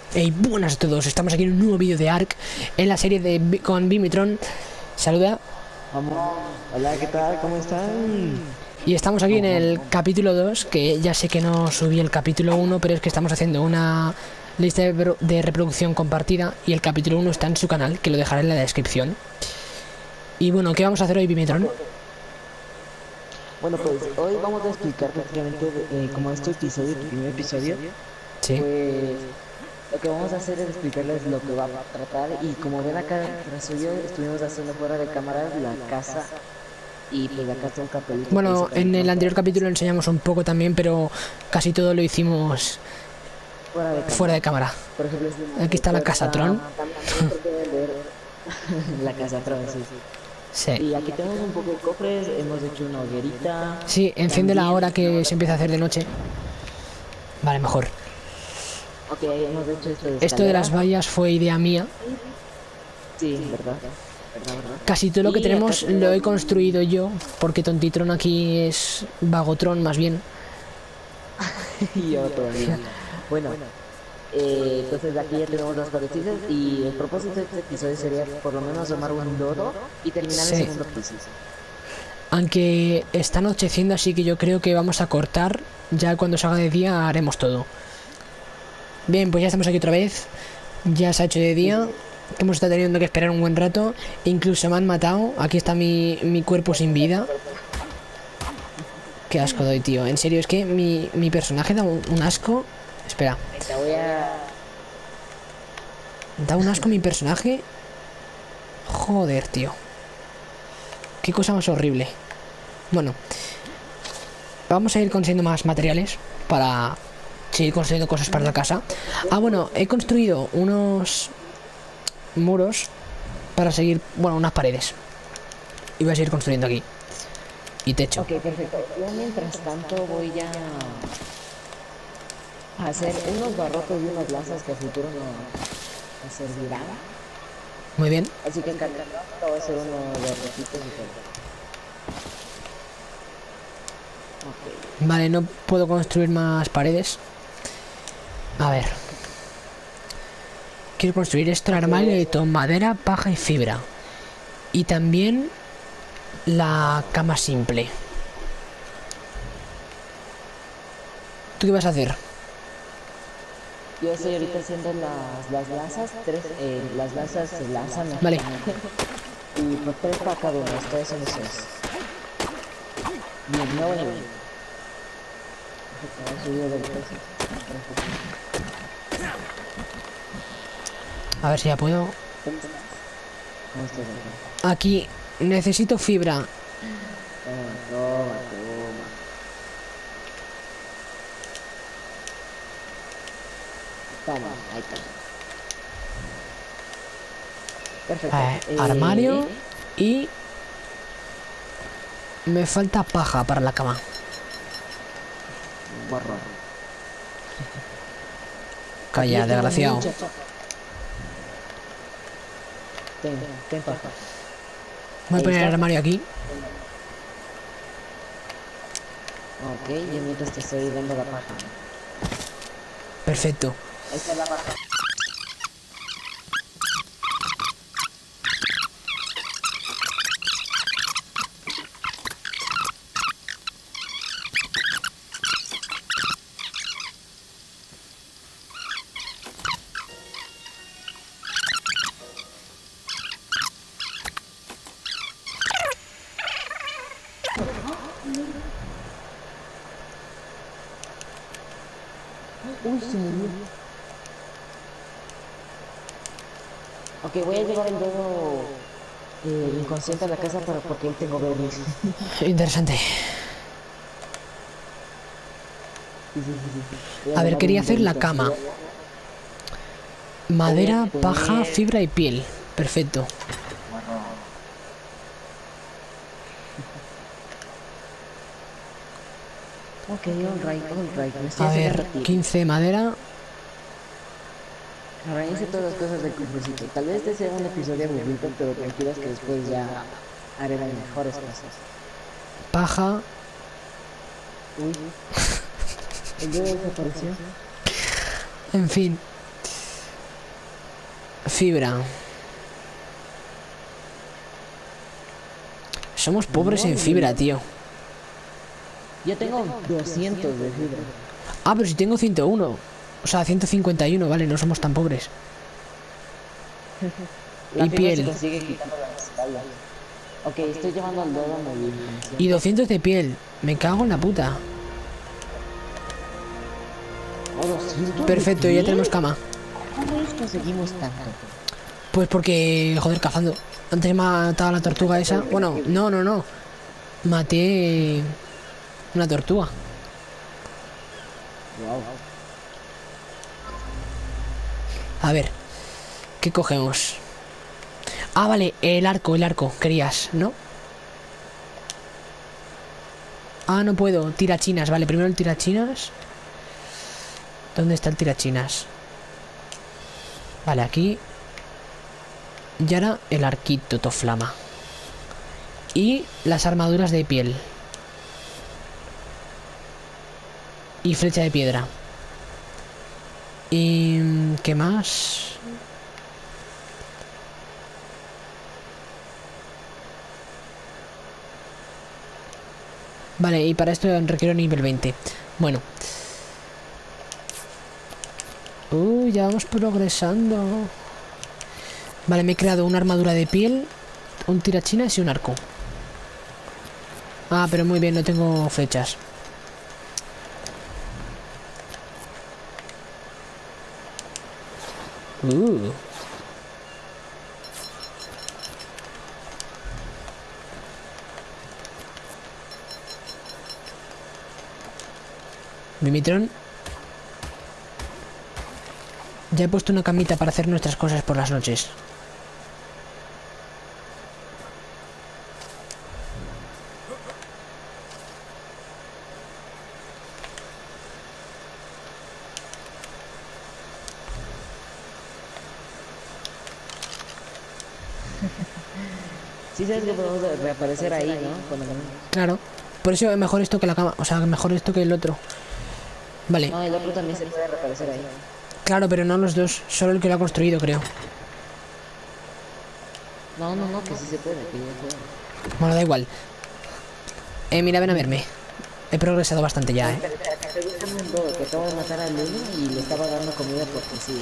Hey, buenas a todos, estamos aquí en un nuevo vídeo de Ark en la serie de con Bimitron. Saluda. Vamos, hola, ¿qué tal? ¿Cómo están? Y estamos aquí en el capítulo 2, que ya sé que no subí el capítulo 1, pero es que estamos haciendo una lista de reproducción compartida y el capítulo 1 está en su canal, que lo dejaré en la descripción. Y bueno, ¿qué vamos a hacer hoy, Bimitron? Bueno, pues hoy vamos a explicar prácticamente como este episodio, tu primer episodio, Sí. pues lo que vamos a hacer es explicarles lo que va a tratar y como ven acá tras suyo estuvimos haciendo fuera de cámaras la casa y pues acá está un cartelito que dice Bueno, en el Bimitron anterior capítulo enseñamos un poco también, pero casi todo lo hicimos fuera de cámara. Por ejemplo, si Aquí una está la casa Tron. puerta, también se puede ver la casa Tron, sí. Sí. Y aquí tenemos un poco de cofres, hemos hecho una hoguerita. Sí, enciende la hora que se empieza a hacer de noche. Vale, mejor. Ok, hemos hecho esto de Esto de las escalera. vallas fue idea mía. Sí, ¿verdad? ¿Verdad? Casi todo lo que Y acá tenemos lo he tenemos... construido yo, porque Tontitron aquí es Vagotron más bien. y yo todavía. Bueno, entonces aquí ya tenemos las paredes y el propósito de este episodio sería por lo menos tomar un dodo y terminar el Sí. segundo piso. Aunque está anocheciendo, así que yo creo que vamos a cortar. Ya cuando salga de día haremos todo. Bien, pues ya estamos aquí otra vez. Ya se ha hecho de día. Hemos estado teniendo que esperar un buen rato. Incluso me han matado. Aquí está mi cuerpo sin vida. Qué asco doy, tío. En serio, es que mi personaje da un asco. Espera. Te voy a... Da un asco mi personaje. Joder, tío. Qué cosa más horrible. Bueno. Vamos a ir consiguiendo más materiales para seguir construyendo cosas para la casa. Ah, bueno, he construido unos muros para seguir, bueno, unas paredes. Y voy a seguir construyendo aquí. Y techo. Ok, perfecto. Yo mientras tanto voy a hacer unos barrotes y unas lazas que a futuro nos servirán. Muy bien. Así que acá voy a hacer unos barrotitos y todo. Ok. Vale, no puedo construir más paredes. A ver. Quiero construir esto, el armario de todo, madera, paja y fibra. Y también la cama simple. ¿Tú qué vas a hacer? Yo estoy ahorita haciendo las lazas, las lazas se lanzan Vale. y por tres para cada uno, estoy haciendo seis. Bien, nuevo nivel. Perfecto, he subido del peso. A ver si ya puedo. ¿Cómo estás acá? Aquí necesito fibra. Toma. Toma, ahí está. Perfecto. Armario. Y me falta paja para la cama. Borrón. Calla, desgraciado. Ten paja. Voy a Ahí poner el está. armario aquí. Ok, yo mientras te estoy dando la paja. Perfecto. Ahí está la paja. Uy, se murió. Ok, voy a llevar el dedo inconsciente a la casa porque él tengo berries. Interesante. Voy A ver, darle quería un hacer la dedito así. cama. Voy Madera, a paja, poner... fibra y piel. Perfecto. Ok, alright. Me estoy A acercando ver, a ti. 15 de madera. Organice todas las cosas del cofrecito. Tal vez este sea un episodio aburrido, pero tranquilos que después ya haré las mejores cosas. Paja. Uy, el dedo desapareció. En fin. Fibra. Somos pobres en fibra, tío. Yo tengo 200 de fibra. Ah, pero si tengo 101. O sea, 151, vale, no somos tan pobres. La Y fibra piel. se consigue quitando las espaldas. Ok, estoy llevando al dodo a morir. Y 200 de piel. Me cago en la puta. Oh, 200 Perfecto, de ya piel. tenemos cama. ¿Cómo nos conseguimos tanto? Pues porque, joder, cazando. Antes mataba a la tortuga esa. Bueno, no. Maté una tortuga. Wow. A ver, ¿qué cogemos? Ah, vale, el arco, querías, ¿no? Ah, no puedo, tirachinas, vale, primero el tirachinas. ¿Dónde está el tirachinas? Vale, aquí. Y ahora el arquito toflama. Y las armaduras de piel. Y flecha de piedra. ¿Y qué más? Vale, y para esto requiero nivel 20. Bueno. Ya vamos progresando. Vale, me he creado una armadura de piel, un tirachinas y un arco. Ah, pero muy bien, no tengo flechas. Mimitrón. Ya he puesto una camita para hacer nuestras cosas por las noches. Sí sabes que podemos reaparecer ahí, ¿no? Cuando... Claro. Por eso es mejor esto que la cama. O sea, mejor esto que el otro. Vale. No, el otro también se puede reaparecer ahí. Claro, pero no los dos. Solo el que lo ha construido, creo. No, que sí se puede, que ya se puede. Bueno, da igual. Mira, ven a verme. He progresado bastante ya, Estoy buscando un dodo que acabo de matar a Lulu y le estaba dando comida porque sí.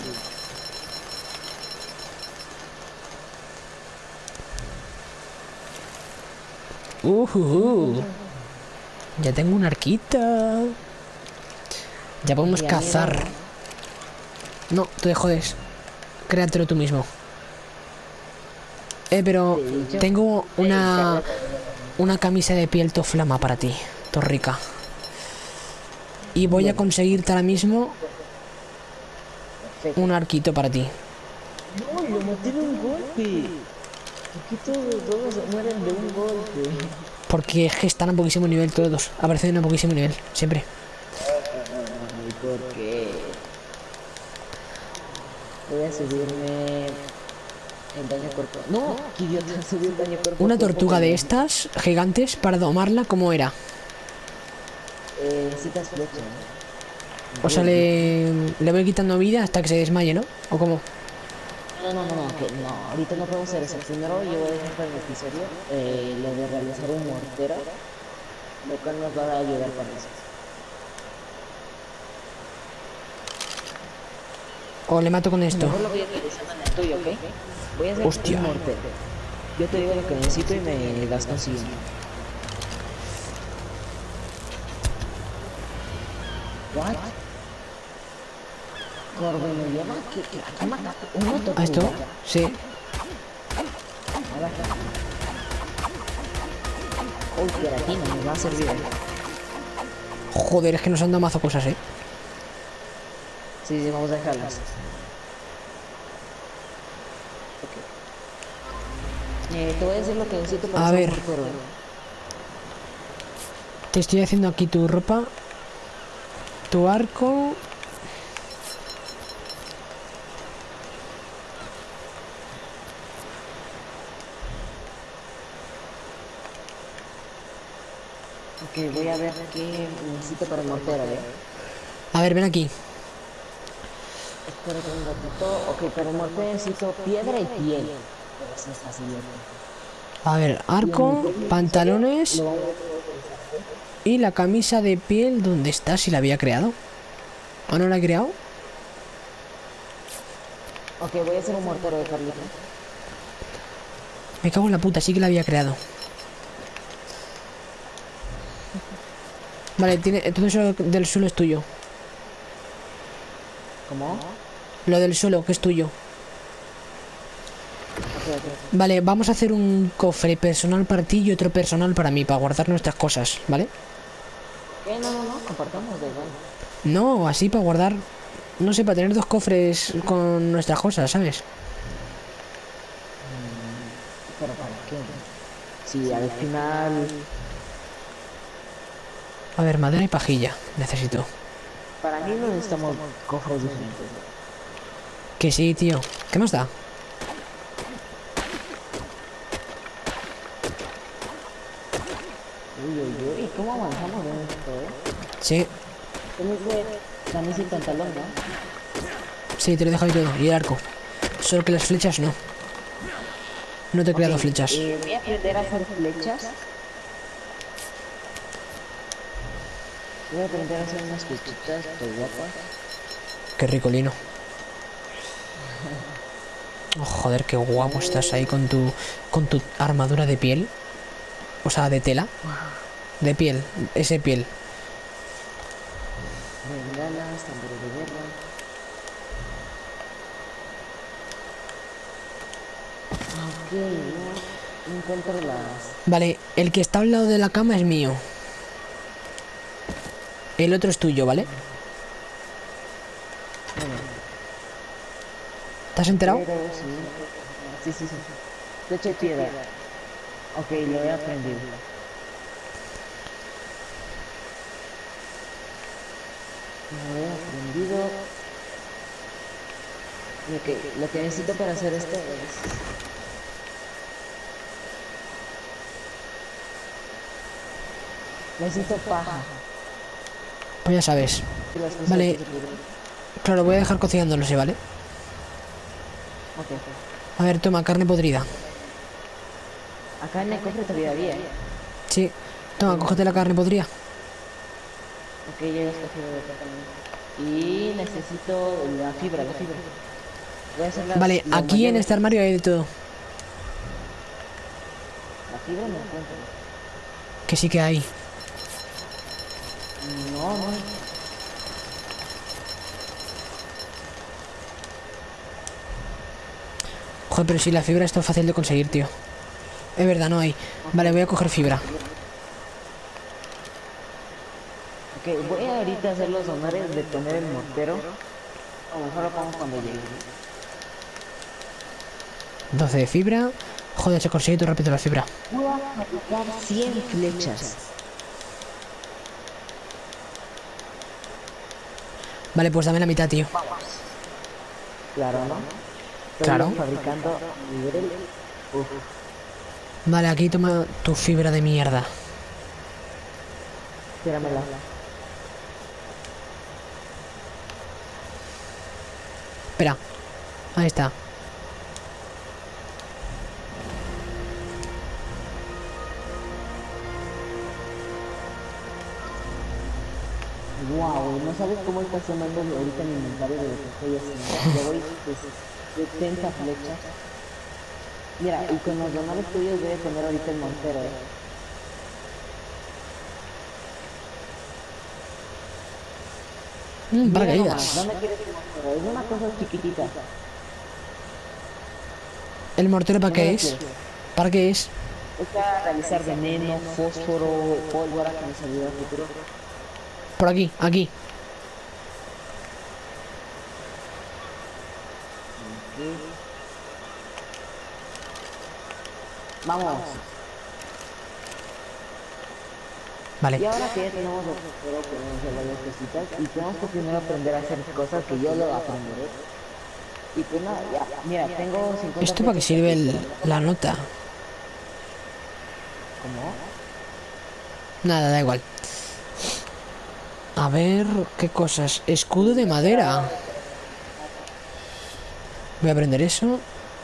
Ya tengo una arquita. Ya podemos Y a mí cazar. No, tú te jodes. Créatelo tú mismo. Pero tengo una camisa de piel toflama para ti, torrica. Y voy a conseguirte ahora mismo un arquito para ti. No, lo maté de un golpe. ¿Por qué todos mueren de un golpe? Porque es que están a poquísimo nivel todos. Aparecen a poquísimo nivel, siempre. Ay, ¿por qué? Voy a subirme el daño corporal. No, qué idiota, subí el daño corporal. Una tortuga de estas gigantes para domarla, ¿cómo era? Necesitas flecha, ¿no? O sea, le voy quitando vida hasta que se desmaye, ¿no? ¿O cómo? No, que no, ahorita no podemos hacer eso. Primero yo voy a dejar para el episodio lo de realizar un mortero, lo cual nos va a ayudar para eso. O le mato con esto. Mejor lo voy a realizar en el tuyo, ¿ok? Voy a hacer Hostia. un mortero. Yo te digo lo que necesito y me das consiguiendo. What? Gordo, me llama que mataste una tortuga. ¿A esto? Sí. Uy, queratina, me va a servir. Joder, es que nos han dado mazo cosas, Sí, vamos a dejarlas. Te voy a decir lo que necesito para A hacer ver. un mortero. Te estoy haciendo aquí tu ropa. Tu arco. Ok, voy a ver qué necesito para el mortero, ¿eh? A ver, ven aquí. espérate un ratito. Ok, pero mortero necesito piedra y piel. Pero eso es fácil. A ver, Y en mi arco, próximo episodio pantalones lo vamos a utilizar. y la camisa de piel. ¿Dónde está? Si la había creado. ¿O no la he creado? Ok, voy a hacer un mortero de Carlitos. Me cago en la puta, sí que la había creado. Vale, todo eso del suelo es tuyo. ¿Cómo? Lo del suelo, que es tuyo. Ok. Vale, vamos a hacer un cofre personal para ti y otro personal para mí, para guardar nuestras cosas, ¿vale? No, compartamos de igual. No, así para guardar, no sé, para tener dos cofres con nuestras cosas, ¿sabes? ¿Pero para qué? Sí, al final... A ver, madera y pajilla, necesito. Para mí no necesitamos cofres diferentes. Que sí, tío. ¿Qué más da? Uy, ¿cómo avanzamos en esto, Sí, Tienes que camisa y pantalón, ¿no? sí, te lo he dejado ahí todo. Y el arco. Solo que las flechas no. No te he creado flechas. Voy a aprender a hacer flechas. Voy a aprender a hacer unas flechitas de guapas. Qué ricolino. Oh, joder, qué guapo estás ahí con tu armadura de piel. O sea, de tela. De piel, ese piel. Bengalas, tambores de guerra. Ok, no encuentro las... Vale, el que está al lado de la cama es mío. El otro es tuyo, ¿vale? Bueno, ¿Te has enterado? pero sí. Sí. Flecha y piedra. Ok, lo he aprendido. Lo he aprendido. Lo que necesito para hacer esto es... Necesito paja. Pues ya sabes. Y las cosas Vale, que se pudren. claro, voy a dejar cocinándolo, ¿sí? ¿Vale? Ok. A ver, toma, carne podrida. Acá en el cofre todavía había, Sí, toma, cógete la carne podrida. Ok, ya he escogido de acá también. Y necesito la fibra. Voy a hacer Vale, los aquí en mayores. este armario hay de todo. La fibra no encuentro. Que sí que hay. No. Joder, pero si la fibra está fácil de conseguir, tío. Es verdad, no hay. Vale, voy a coger fibra. Ok, voy a ahorita hacer los honores de poner el mortero. O mejor lo pongo cuando llegue. 12 de fibra. Joder, se consigue todo rápido la fibra. Voy a fabricar 100 flechas. Vale, pues dame la mitad, tío. Claro, ¿no? Estoy Claro. fabricando nivel. Uf, Vale, aquí toma tu fibra de mierda. tíramela. Espera. Ahí está. Wow, no sabes cómo está sonando ahorita mi inventario de lo que estoy haciendo. Llevo 70 flechas. Mira, y con los honores tuyos voy a tener ahorita el mortero, Mira nomás, Paracaídas. ¿dónde quieres el mortero? Es una cosa chiquitita. ¿El mortero para ¿Dónde qué lo es? quieres? ¿Para qué es? Es para realizar veneno, fósforo, pólvora que nos ayuda al futuro. Por aquí, aquí. Vamos. Vale. Y ahora que ya tenemos el mortero, podemos hacer varias cositas. Y tenemos que primero aprender a hacer cosas que yo lo aprenderé. Y pues nada, ya. Mira, tengo 50 ¿Esto para qué flechas sirve aquí, pero no- la nota? ¿Cómo? Nada, da igual. A ver, ¿qué cosas? Escudo de madera. Voy a aprender eso.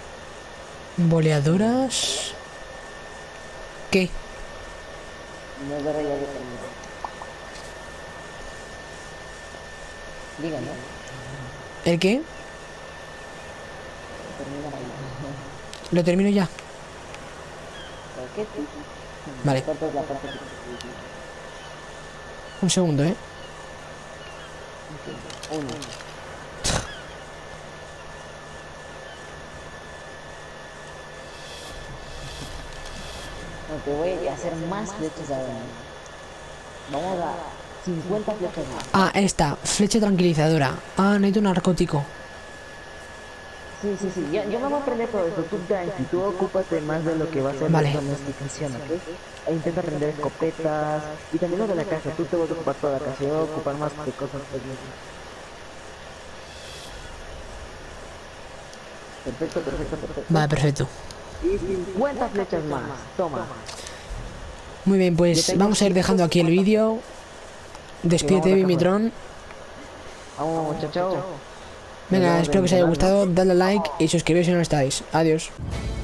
Boleadoras. ¿Qué? No es verdad, ya lo terminé. Díganme. ¿El qué? Termina ahí. Lo termino ya. ¿Por qué tú? Vale. Cortas la parte que Un segundo, ¿eh? Uno. No, te voy a hacer más flechas ahora. Vamos a 50 flechas más. Ah, esta. Flecha tranquilizadora. Ah, necesito un narcótico. Sí, sí, sí. Yo me voy a aprender todo esto. Tú tranqui, tú ocúpate más de lo que va a ser Vale. la domesticación, ¿ok? E intenta aprender escopetas y también lo de la casa. Tú te vas a ocupar toda la casa. Yo voy a ocupar más de cosas técnicas. Perfecto, perfecto, perfecto. Vale, perfecto. Y 50 flechas más. Toma. Muy bien, pues vamos a ir dejando aquí el vídeo. Despídete, Bimitron. Vamos, chao, chao. Venga, espero que os haya gustado. Dadle a like y suscribiros si no estáis. Adiós.